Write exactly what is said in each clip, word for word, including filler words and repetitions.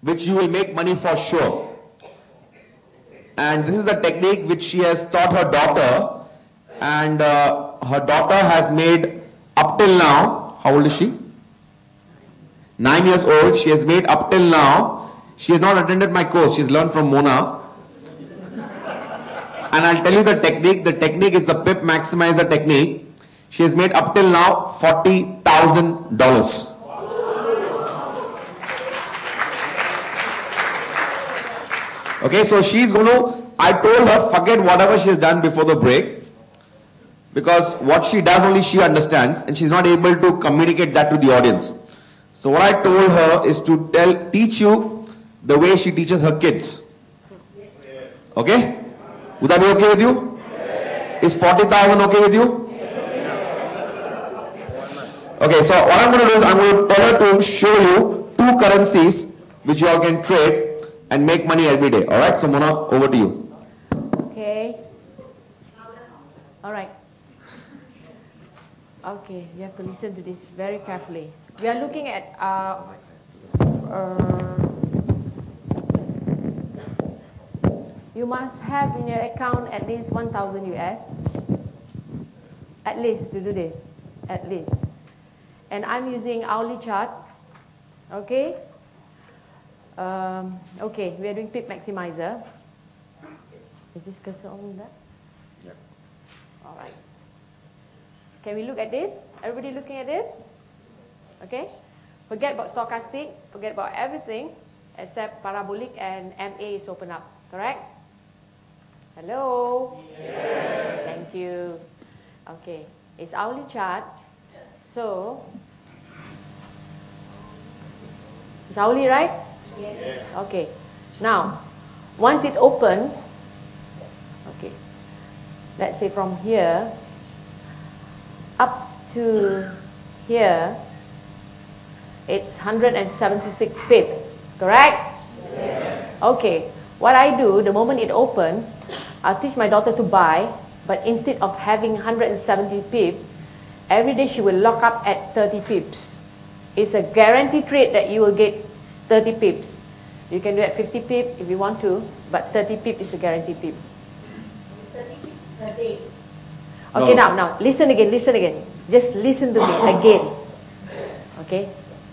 which you will make money for sure. And this is the technique which she has taught her daughter, and uh, her daughter has made up till now, how old is she? Nine years old. She has made up till now, she has not attended my course, she has learned from Mona. And I'll tell you the technique, the technique is the P I P maximizer technique. She has made up till now forty thousand dollars. Okay, so she's going to, I told her, forget whatever she has done before the break, because what she does only she understands, and she's not able to communicate that to the audience. So what I told her is to tell, teach you the way she teaches her kids. Okay? Would that be okay with you? Is forty thousand okay with you? Okay, so what I'm going to do is I'm going to tell her to show you two currencies which you all can trade and make money every day. Alright, so Mona, over to you. Okay. Alright. Okay, you have to listen to this very carefully. We are looking at uh, uh, you must have in your account at least one thousand U S. At least to do this. At least. And I'm using hourly chart. Okay. Um, okay, we are doing P I P maximizer. Is this cursor on that? Yeah. All right. Can we look at this? Everybody looking at this? Okay. Forget about stochastic. Forget about everything except parabolic and M A is open up. Correct? Hello? Yes. Thank you. Okay. It's hourly chart. So, it's hourly, right? Yes. Okay. Now, once it open, okay, let's say from here up to here, it's one hundred seventy-six pip, correct? Yes. Okay. What I do, the moment it open, I'll teach my daughter to buy, but instead of having one hundred seventy pip, every day she will lock up at thirty pips. It's a guaranteed trade that you will get thirty pips. You can do at fifty pip if you want to, but thirty pip is a guaranteed pip. thirty pips per day. Okay, no. now, now, listen again, listen again. Just listen to me again. Okay?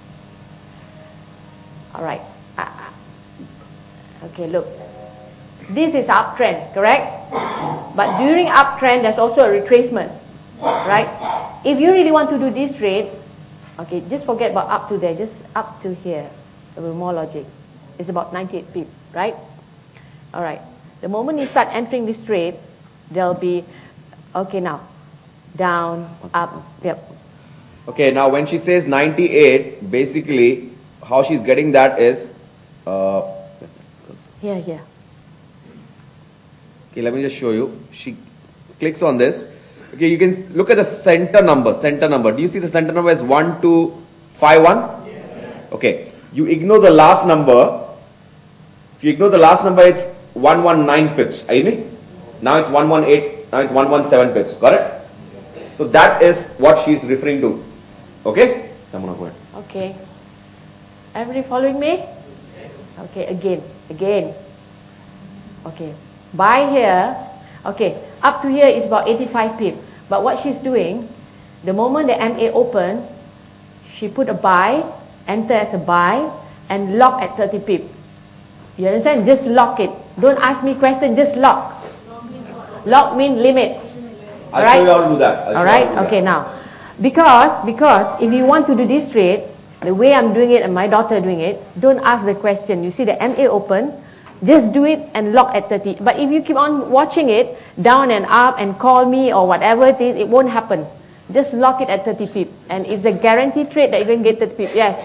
Alright. Uh, okay, look. This is uptrend, correct? But during uptrend, there's also a retracement, right? If you really want to do this trade, okay, just forget about up to there, just up to here. There will be more logic. It's about ninety-eight pip, right? All right. The moment you start entering this trade, there'll be, okay, now, down, up, yep. Okay, now when she says ninety-eight, basically how she's getting that is, uh, Here, here. okay, let me just show you. She clicks on this. Okay, you can look at the center number, center number. Do you see the center number is one two five one? Yes. Okay, you ignore the last number. If you ignore the last number, it's one one nine pips. Are you with me? Now it's one one eight, now it's one one seven pips. Got it? So that is what she's referring to. Okay? Samuna, go ahead. Okay. Everybody following me? Okay, again, again. Okay. Buy here. Okay, up to here is about eighty-five pip. But what she's doing, the moment the M A open, she put a buy, enter as a buy, and lock at thirty pip. You understand? Just lock it. Don't ask me question, just lock. Lock means limit. I'll Alright? show you how to do that. I'll Alright, okay, now. Because, because if you want to do this trade, the way I'm doing it and my daughter doing it, don't ask the question. You see the M A open, just do it and lock at thirty. But if you keep on watching it, down and up and call me or whatever it is, it won't happen. Just lock it at thirty pip. And it's a guaranteed trade that you can get thirty pip. Yes?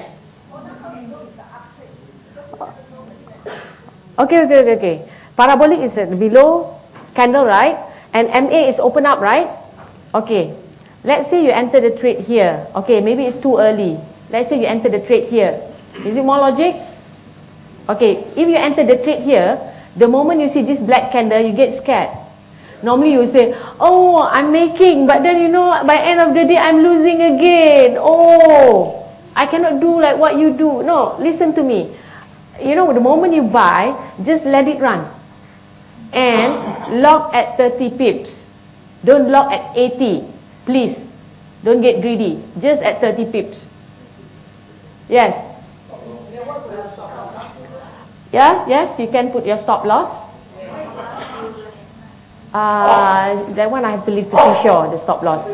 Okay, okay, okay, okay. Parabolic is at below candle, right? And M A is open up, right? Okay. Let's say you enter the trade here. Okay, maybe it's too early. Let's say you enter the trade here. Is it more logic? Okay, if you enter the trade here, the moment you see this black candle, you get scared. Normally you will say, oh, I'm making, but then you know, by end of the day, I'm losing again. Oh, I cannot do like what you do. No, listen to me. you know, the moment you buy, just let it run. And lock at thirty pips. Don't lock at eighty. Please. Don't get greedy. Just at thirty pips. Yes. Yeah, yes, you can put your stop loss. Uh, that one I have to leave to Fisher, the stop loss.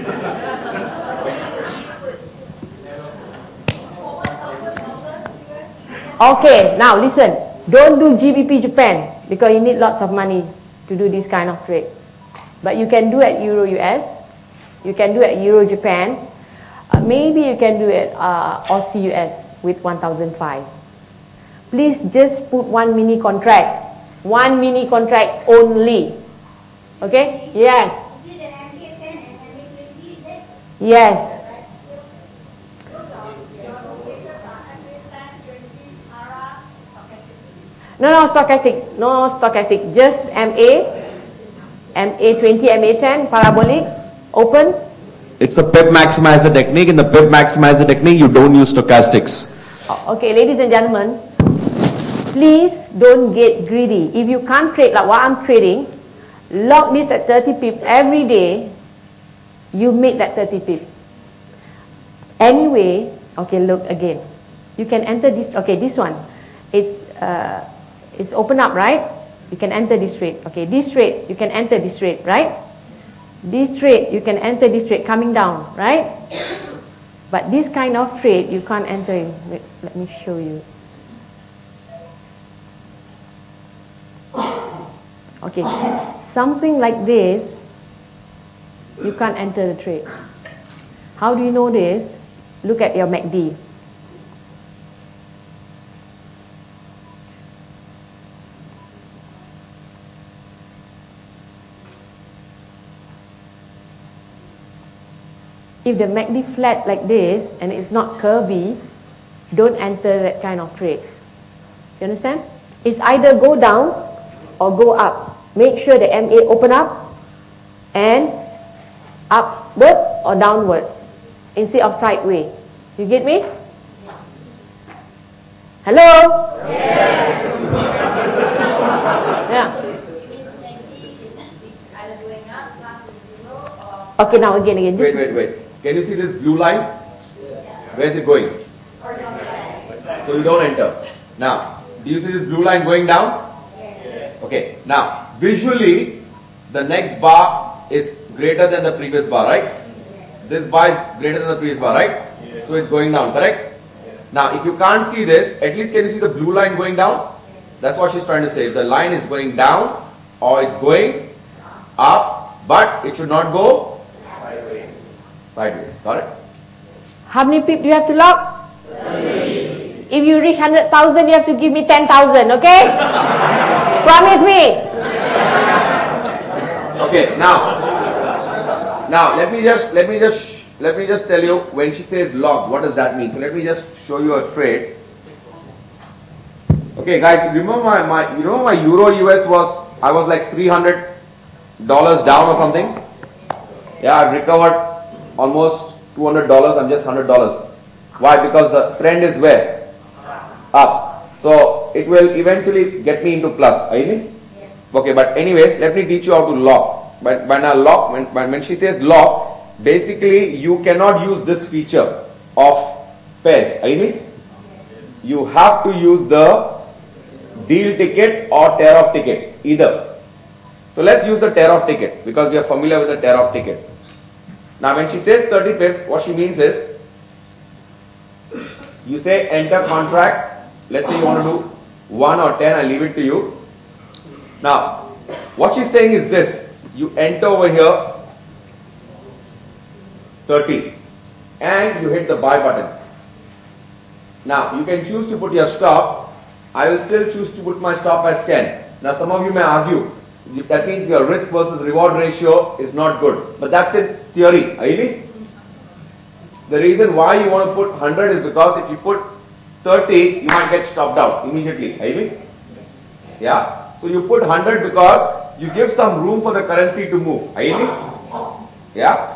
Okay, now listen. Don't do G B P Japan because you need lots of money to do this kind of trade. But you can do at Euro U S. You can do at Euro Japan. Uh, maybe you can do it uh, Aussie U S with one thousand five. Please just put one mini contract. One mini contract only. Okay? Yes. Is it an M K ten and M K twenty, is it? Yes. No, no, stochastic. No stochastic. Just M A, M A twenty, M A ten, parabolic, open. It's a pip maximizer technique. In the pip maximizer technique, you don't use stochastics. Okay, ladies and gentlemen, please don't get greedy. If you can't trade like what I'm trading, lock this at thirty pip every day. You make that thirty pip. Anyway, okay, look again. You can enter this. Okay, this one, it's uh, it's open up, right? You can enter this trade. Okay, this trade you can enter this trade, right? This trade you can enter this trade coming down, right? But this kind of trade you can't enter in. Wait, let me show you. Okay, something like this, you can't enter the trade. How do you know this? Look at your M A C D. If the M A C D flat like this and it's not curvy, don't enter that kind of trade. You understand? It's either go down or go up. Make sure the M A open up and upward or downward instead of sideways. You get me? Hello? Yes. Yeah. Okay, now again, again. Just Wait, wait, wait. Can you see this blue line? Where is it going? So you don't enter. Now, do you see this blue line going down? Yes. Okay. Now, visually, the next bar is greater than the previous bar, right? This bar is greater than the previous bar, right? So it's going down, correct? Now, if you can't see this, at least can you see the blue line going down? That's what she's trying to say. The line is going down or it's going up, but it should not go sideways. Got it? how many pip do you have to lock? thirty. If you reach one hundred thousand, you have to give me ten thousand, okay? Promise me. Okay, now, now let me just let me just let me just tell you when she says log, what does that mean? So let me just show you a trade. Okay, guys, remember my, my you know my Euro U S was I was like three hundred dollars down or something. Yeah, I've recovered almost two hundred dollars. I'm just one hundred dollars. Why? Because the trend is where? Up. So it will eventually get me into plus. Are you me? Okay, but anyways, let me teach you how to lock. But when I lock, when, when she says lock, basically you cannot use this feature of pairs. Are you me? You have to use the deal ticket or tear off ticket, either. So let's use the tear off ticket because we are familiar with the tear off ticket. Now when she says thirty pips, what she means is you say enter contract. Let's say you want to do one or ten, I leave it to you. Now what she's saying is this: you enter over here thirty and you hit the buy button. Now you can choose to put your stop. I will still choose to put my stop as ten. Now some of you may argue that means your risk versus reward ratio is not good, but that's in theory. Are you me? The reason why you want to put one hundred is because if you put thirty, you might get stopped out immediately. Are you me? Yeah. So you put one hundred because you give some room for the currency to move. Are you me? Yeah.